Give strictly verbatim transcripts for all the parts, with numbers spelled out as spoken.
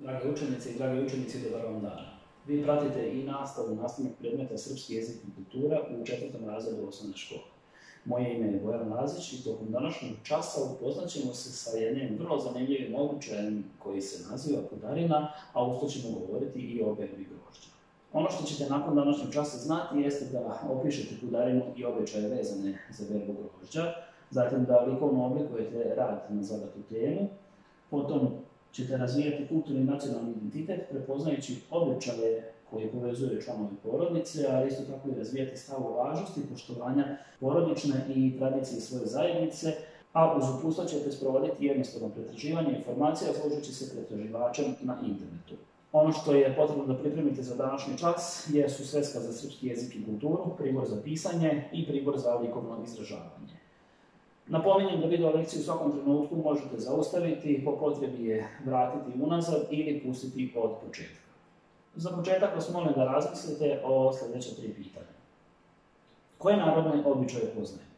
Drage učenice i dragi učenici, dobar vam dan. Vi pratite i nastavu nastavnog predmeta Srpski jezik i kultura u četvrtom razredu osnovne škole. Moje ime je Bojan Lazić i tokom današnjeg časa upoznat ćemo se sa jednim vrlo zanimljivim običajem koji se naziva pudarina, a usto ćemo govoriti i o berbi grožđa. Ono što ćete nakon današnjeg časa znati jeste da opišete pudarinu i običaje vezane za berbu grožđa, zatim da likovno oblikujete rad na zadatu temu, potom ćete razvijati kulturni i nacionalni identitet prepoznajući običaje koje povezuju članovi porodice, ali isto tako i razvijati stav o važnosti poštovanja porodične i tradicije svoje zajednice, a uz uputstva ćete sprovoditi jednostavno pretraživanje informacija služeći se pretraživačem na internetu. Ono što je potrebno da pripremite za današnji čas jesu sveska za srpski jezik i kulturu, pribor za pisanje i pribor za likovno izražavanje. Napominjem da video lekciju u svakom trenutku možete zaustaviti, po potrebi je vratiti unazad ili pustiti od početka. Za početak vas molim da razmislite o sljedeća tri pitanja. Koje narodne običaje poznajete?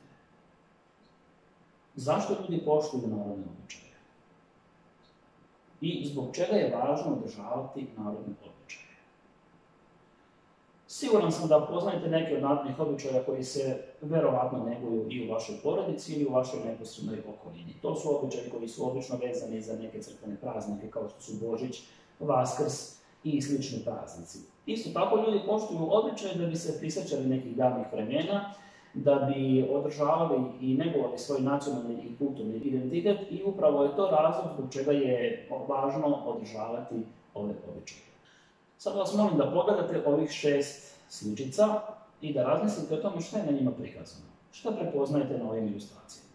Zašto ljudi poštuju narodne običaje? I zbog čega je važno održavati narodne običaje? Siguran sam da poznajete neke od narodnih običaja koji se verovatno neguju i u vašoj porodici ili u vašoj neposrednoj okolini. To su običaji koji su obično vezani za neke crkvene praznike kao što su Božić, Vaskrs i slični praznici. Isto tako ljudi poštuju običaje da bi se prisjećali nekih davnih vremena, da bi održavali i negovali svoj nacionalni i kulturni identitet i upravo je to razlog zbog čega je važno održavati ove običaje. Sad vas molim da pogledate ovih šest sličica i da razmislite o tome što je na njima prikazano. Što prepoznajete na ovim ilustracijama?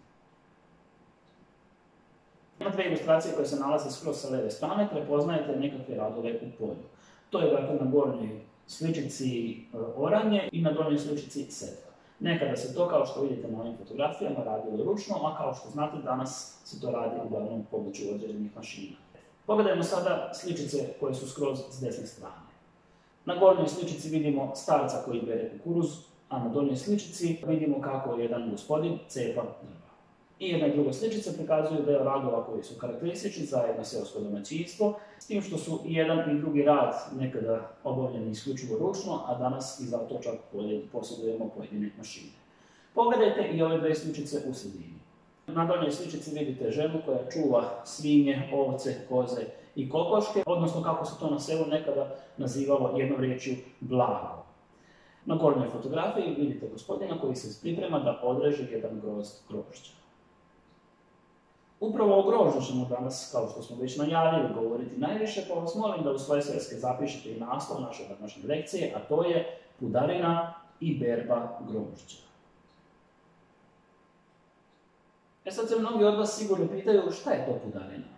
Ima dve ilustracije koje se nalaze skroz sa leve strane, prepoznajete nekakve radove u polju. To je dakle na gornjoj sličici oranje i na donjoj sličici setva. Nekada se to, kao što vidite na ovim fotografijama, radilo ručno, a kao što znate, danas se to radi uglavnom pomoću određenih mašina. Pogledajmo sada sličice koje su skroz s desne strane. Na gornjoj sličici vidimo starca koji bere kukuruz, a na donjoj sličici vidimo kako jedan gospodin cepa drva. I jedna i druga sličica prikazuju deo radova koji su karakteristični za jedno seosko domaćinstvo, s tim što su i jedan i drugi rad nekada obavljeni isključivo ručno, a danas i zato čak posjedujemo pojedine mašine. Pogledajte i ove dve sličice u sredini. Na donjoj sličici vidite ženu koja čuva svinje, ovce, koze i kokoške, odnosno kako se to na selu nekada nazivalo jednom riječju blago. Na gornjoj fotografiji vidite gospodina koji se priprema da odreže jedan grozd grožđa. Upravo o grožđu ćemo danas, kao što smo već najavili, govoriti najviše, pa vas molim da u svoje sveske zapišete i naslov naše današnje lekcije, a to je pudarina i berba grožđa. E sad se mnogi od vas sigurno pitaju šta je to pudarina.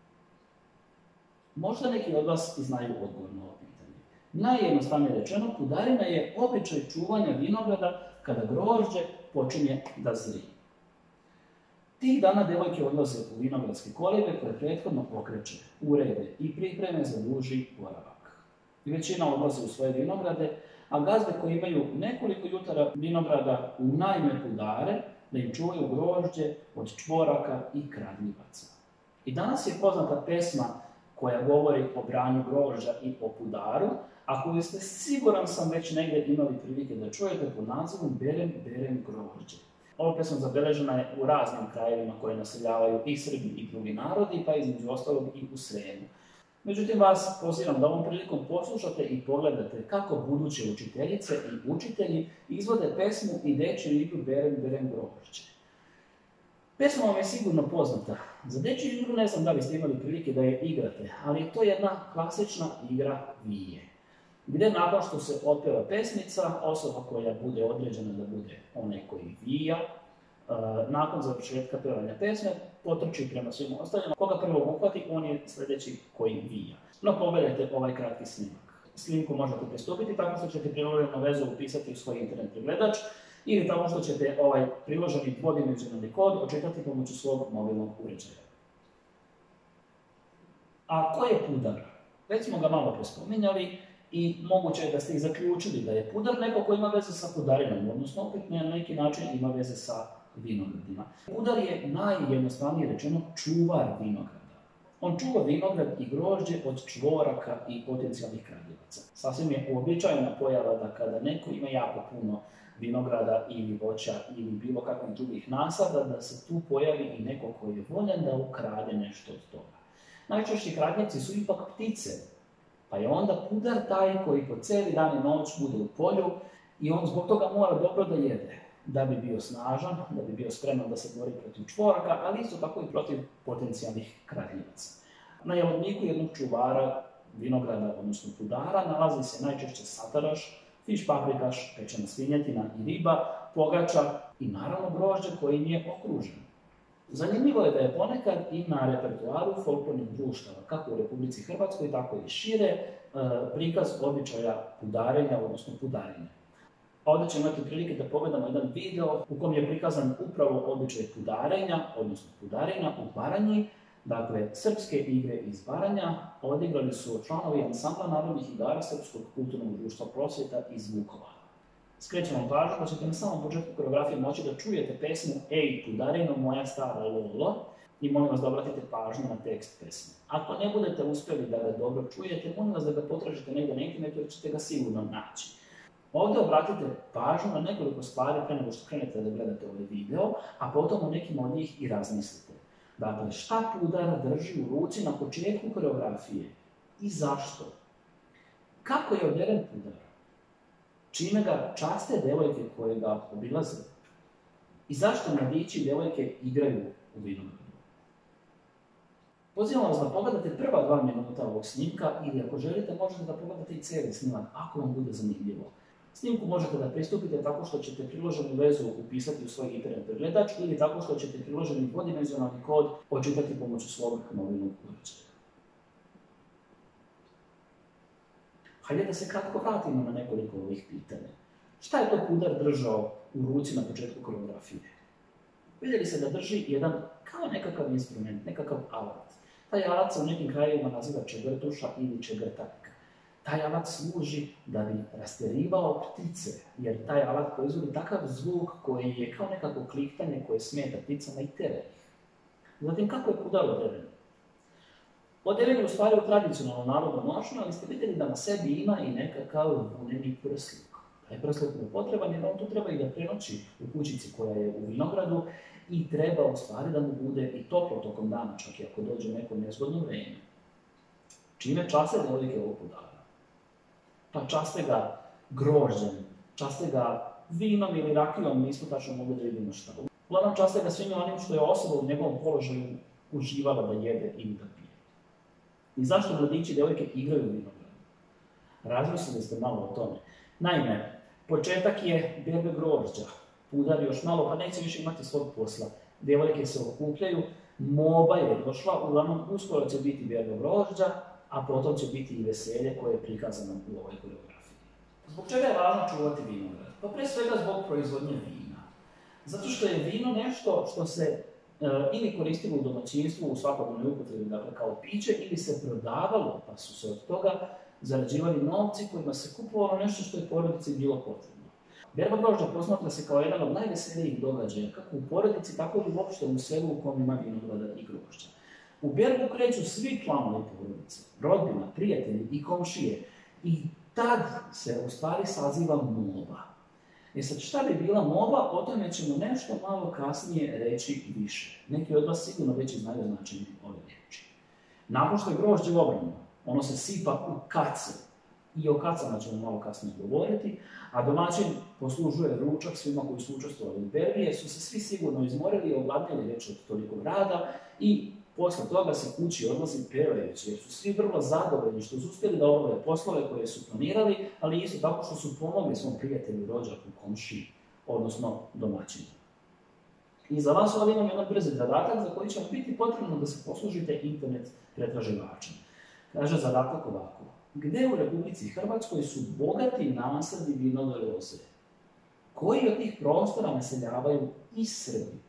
Možda neki od vas i znaju odgovor na ovo pitanje. Najjednostavnije rečeno, pudarina je običaj čuvanja vinograda kada grožđe počinje da zri. Tih dana devojke odlaze u vinogradske kolibe koje prethodno pokreće, urede i pripreme za duži boravak. Većina odlaze u svoje vinograde, a gazde koji imaju nekoliko jutara vinograda unajme pudare da im čuvaju grožđe od čvoraka i kradljivaca. I danas je poznata pesma koja govori o branju grožđa i o pudaru, a koju ste, siguran sam, već negdje imali prilike da čujete pod nazivom Berem, berem grožđe. Ova pesma zabeležena je u raznim krajevima koje naseljavaju i Srbi i drugi narodi, pa između ostalog i u Sremu. Međutim, vas pozivam da ovom prilikom poslušate i pogledate kako buduće učiteljice i učitelji izvode pesmu i dečju igru Berem, berem grožđe. Pesma vam je sigurno poznata. Za dečju igru ne znam da li ste imali prilike da je igrate, ali je to jedna klasična igra vije, gdje nakon što se otpeva pesmica, osoba koja bude određena da bude onaj koji vija, nakon završetka pevanja pesme, potrči prema svim ostalima. Koga prvo uhvati, on je sljedeći koji vija. No, pogledajte ovaj kratki snimak. Snimku možete pristupiti tako što ćete priloženu vezu upisati u svoj internet pregledač ili tako što ćete ovaj priloženi dvodimenzionalni kod očitati pomoću svog mobilnog uređaja. A ko je pudar? Već smo ga malo prespominjali i moguće je da ste ih zaključili da je pudar neko ko ima veze sa pudarinom, odnosno opet na neki način ima veze sa vinogradima. Pudar je najjednostavnije rečeno čuvar vinograda. On čuva vinograd i grožđe od čvoraka i potencijalnih kradljivaca. Sasvim je uobičajena pojava da kada neko ima jako puno vinograda ili voća ili bilo kakvih drugih nasada, da se tu pojavi i neko koji je voljan da ukrade nešto od toga. Najčešći kradljivci su ipak ptice, pa je onda pudar taj koji po cijeli dan i noć bude u polju i on zbog toga mora dobro da jede, da bi bio snažan, da bi bio spreman da se bori protiv čvoraka, ali isto tako i protiv potencijalnih kradljivaca. Na jelovniku jednog čuvara vinograda, odnosno pudara, nalazi se najčešće sataraš, fiš paprikaš, pečena svinjetina i riba, pogača i naravno grožđe kojim je okružen. Zanimljivo je da je ponekad i na repertoaru folklornih društava, kako u Republici Hrvatskoj, tako i šire, prikaz običaja pudarenja, odnosno pudarenja. Ovdje ćemo imati prilike da pogledamo jedan video u kom je prikazan upravo običaj pudarenja, odnosno pudarenja u Baranji. Dakle, srpske igre iz Baranja odigrali su članovi ansambla narodnih igara Srpskog kulturnog društva Prosvjeta iz Vukovara. Skrećem vam pažnju da ćete na samom početku koreografije moći da čujete pesmu Ej, pudarino, moja stara lolo, i molim vas da obratite pažnju na tekst pesme. Ako ne budete uspjeli da ga dobro čujete, molim vas da ga potražite negdje na internetu jer ćete ga sigurno naći. Ovdje obratite pažnju na nekoliko stvari pre nego što krenete da gledate ovaj video, a potom o nekim od njih i razmislite. Dakle, šta pudar drži u ruci na početku koreografije i zašto? Kako je oderen pudar? Čime ga časte devojke koje ga obilaze? I zašto mladići i devojke igraju u vinogradu? Pozivam vas da pogledate prva dva minuta ovog snimka ili ako želite možete da pogledate i cijeli snimak ako vam bude zanimljivo. Snimku možete da pristupite tako što ćete priloženu vezu upisati u svoj internet pregledač ili tako što ćete priloženi dvodimenzionalni kod očitati pomoću svog mobilnog uređaja. Hajde da se kratko vratimo na nekoliko ovih pitanja. Šta je to pudar držao u ruci na početku koreografije? Vidjeli se da drži jedan kao nekakav instrument, nekakav alat. Taj alat se u nekim krajevima naziva čegrtuša ili čegrtaljka. Taj alat služi da bi rasterivao ptice, jer taj alat proizvodi takav zvuk koji je kao nekako kliktanje koje smeta pticama i tere ih. Zatim, kako je pudar oderen? Oderen je u stvari u tradicionalnom narodnom nošnju, ali ste vidjeli da na sebi ima i nekakav vuneni prsluk. Taj prsluk je potreban jer on tu treba i da prenoći u kućici koja je u vinogradu i treba u stvari da mu bude i toplo tokom dana, čak i ako dođe neko nezgodno vrijeme. Čime časte devojke ovog pudara? Pa časte ga grožđem, časte ga vinom ili rakijom, nismo tačno mogli da vidimo šta. Uglavnom časte ga svime onim što je osoba u njegovom položaju uživala da jede ili da pije. I zašto mladići i devojke igraju u vinogradu? Razmislili ste malo o tome. Naime, početak je berbe grožđa. Pudar još malo, pa neće više imati svog posla. Devojke se okupljaju, moba je došla, uglavnom uskoro će biti berbe grožđa, a potom će biti i veselje koje je prikazano u ovoj koreografiji. Zbog čega je važno čuvati vinograd? Pa pre svega zbog proizvodnje vina. Zato što je vino nešto što se e, ili koristilo u domaćinstvu u svakodnevnoj upotrebi, dakle kao piće, ili se prodavalo, pa su se od toga zarađivali novci kojima se kupovalo nešto što je porodici bilo potrebno. Berba grožđa posmatra se kao jedan od najveselijih događaja, kako u porodici, tako i uopšte u selu u kom ima vinograda i grožđa. U berbu kreću svi članovi porodice, rodbina, prijatelji i komšije i tad se u stvari saziva moba. E sad, šta bi bila moba, o tome ćemo nešto malo kasnije reći više. Neki od vas sigurno već i znaju značenje ove riječi. Nakon što je grožđe obrano, ono se sipa u kace. I o kacama ćemo malo kasnije govoriti, a domaćin poslužuje ručak svima koji su učestvovali u berbi, jer su se svi sigurno izmorili i ogladnili već od tolikog rada i posle toga se kući odlazi pevajući, jer su svi vrlo zadovoljni što su uspjeli da obave poslove koje su planirali, ali isto tako što su pomogli svom prijatelju, rođaku, komšiji, odnosno domaćinu. I za vas ovdje imam jedan brzi zadatak za koji će vam biti potrebno da se poslužite internet pretraživačem. Kaže zadatak ovako. Gde u Republici Hrvatskoj su bogati nasadi vinove loze? Koji od tih prostora naseljavaju i Srbi?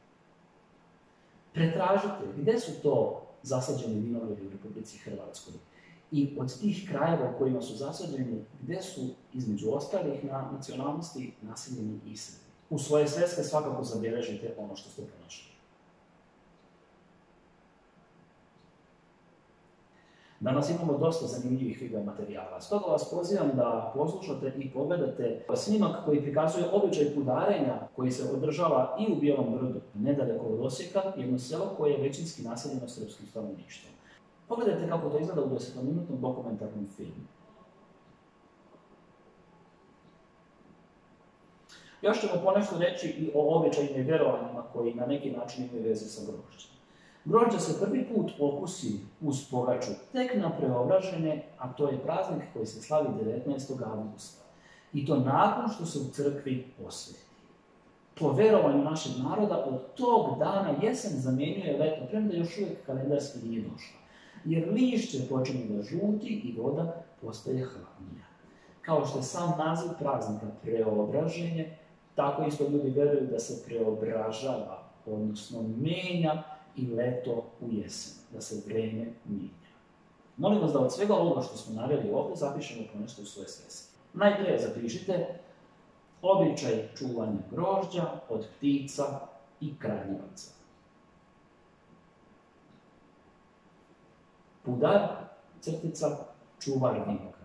Pretražite gdje su to zasađeni vinogradi u Republici Hrvatskoj i od tih krajeva u kojima su zasađeni, gdje su između ostalih na nacionalnosti naseljeni i Srbi. U svoje sveske svakako zabeležite ono što ste pronašli. Danas imamo dosta zanimljivih video materijala, stoga vas pozivam da poslušate i pogledate snimak koji prikazuje običaj pudarenja koji se održava i u Bijelom Brdu, nedaleko od Osijeka, jedno selo koje je većinski naseljeno srpskim stanovništvom. Pogledajte kako to izgleda u desetominutnom dokumentarnom filmu. Još ćemo ponešto reći i o običajima i vjerovanjima koji na neki način imaju veze sa grožđem. Grožđe se prvi put okusi uz pogaču tek na Preobraženje, a to je praznik koji se slavi devetnaestog avgusta. I to nakon što se u crkvi osveti. Po verovanju našeg naroda, od tog dana jesen zamjenjuje leto, premda još uvijek kalendarski nije došla. Jer lišće počinje da žuti i voda postaje hladnija. Kao što je sam naziv praznika Preobraženje, tako isto ljudi veruju da se preobražava, odnosno menja i leto u jesen, da se vreme mijenja. Molim vas da od svega ovoga što smo naveli ovdje zapišemo ponešto u svoje sveske. Najprije zapišite običaj čuvanja grožđa od ptica i kradljivaca. Pudar, crtica, čuvar vinograda.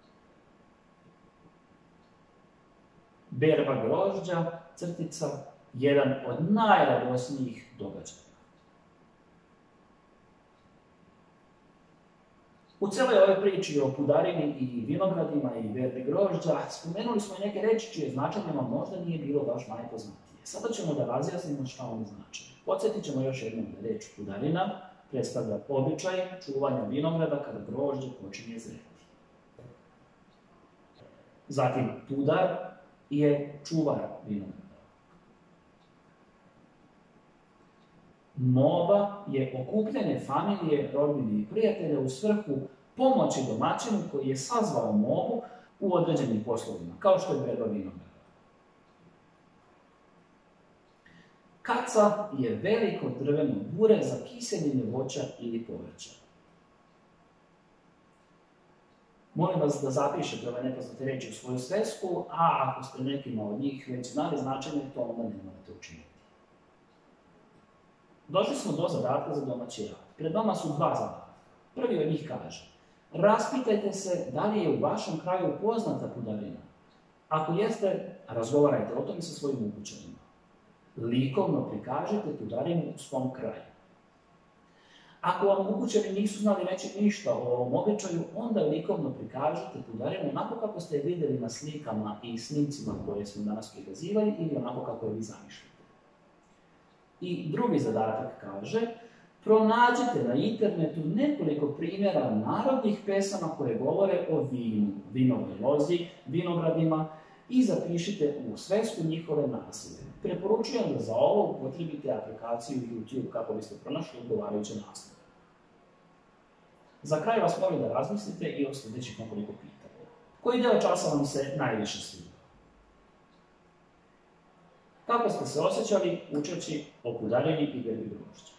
Berba grožđa, crtica, jedan od najradosnijih događaja. U cijeloj ovoj priči o pudarini i vinogradima i berbi grožđa spomenuli smo i neke reči čije značenje vam možda nije bilo baš najpoznatije. Sada ćemo da razjasnimo šta oni znači. Podsjetit ćemo još jednom da reč pudarina predstavlja običaj čuvanja vinograda kada grožđe počinje zreti. Zatim pudar je čuvar vinograda. Moba je okupljanje familije, rodbine i prijatelja u svrhu pomoći domaćinu koji je sazvao mobu u određenim poslovima, kao što je berba vinograda. Kaca je veliko drveno bure za kiseljenje voća ili povrća. Molim vas da zapišete ove nepoznate reči u svoju svesku, a ako ste nekima od njih već znali značenje, to onda ne morate učiniti. Došli smo do zadatka za domaći rad. Pred vama su dva zadatka. Prvi od njih kaže: raspitajte se da li je u vašem kraju poznata pudarina. Ako jeste, razgovarajte o tome sa svojim ukućanima. Likovno prikažite pudarinu u svom kraju. Ako vam ukućani nisu znali reći ništa o ovom običaju, onda likovno prikažite pudarinu onako kako ste je vidjeli na slikama i snimcima koje smo danas prikazivali ili onako kako je vi zamišljate. I drugi zadatak kaže: pronađite na internetu nekoliko primjera narodnih pesama koje govore o vinu, vinovoj lozi, vinogradima i zapišite u svesku njihove naslove. Preporučujem da za ovo upotrebite aplikaciju YouTube kako biste pronašli odgovarajuće naslove. Za kraj vas molim da razmislite i o sljedećih nekoliko pitanja. Koji deo časa vam se najviše sviđa? Kako ste se osjećali učeći o pudarini i berbi grožđa?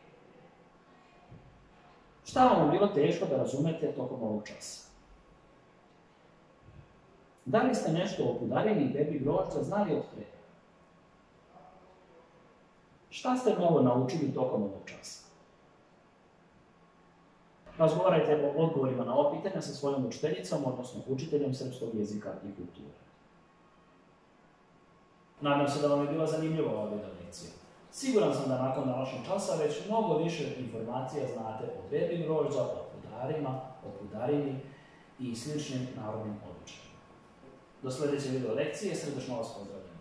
Šta vam je bilo teško da razumete tokom ovog časa? Da li ste nešto o pudarini i berbi grožđa znali od pre? Šta ste novo naučili tokom ovog časa? Razgovarajte o odgovorima na ova pitanja sa svojom učiteljicom, odnosno učiteljem srpskog jezika i kulture. Nadam se da vam je bila zanimljiva ova video lekcija. Siguran sam da nakon današnjeg časa već mnogo više informacija znate o berbi grožđa, o pudarima, o pudarini i sličnim narodnim običajima. Do sljedeće video lekcije, srdečno vas pozdravljam.